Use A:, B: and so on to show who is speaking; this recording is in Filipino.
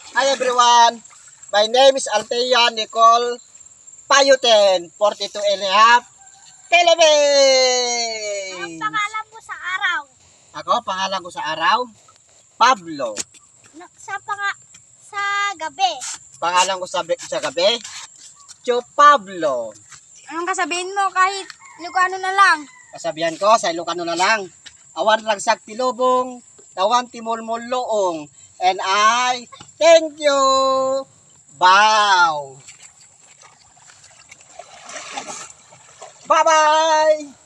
A: Hi everyone, my name is Althea Nicole Payuten, 42 and a half,
B: Ang
A: Philippines.
B: pangalan mo sa araw?
A: Ako, pangalan ko sa araw, Pablo.
B: Sa gabi?
A: Pangalan ko sa gabi, Cho Pablo.
B: Anong kasabihin mo kahit Ilocano na lang?
A: Kasabihan ko sa Ilocano na lang, awan ragsak tilubong, tawan timulmul loong, and I thank you. Bow. Bye-bye.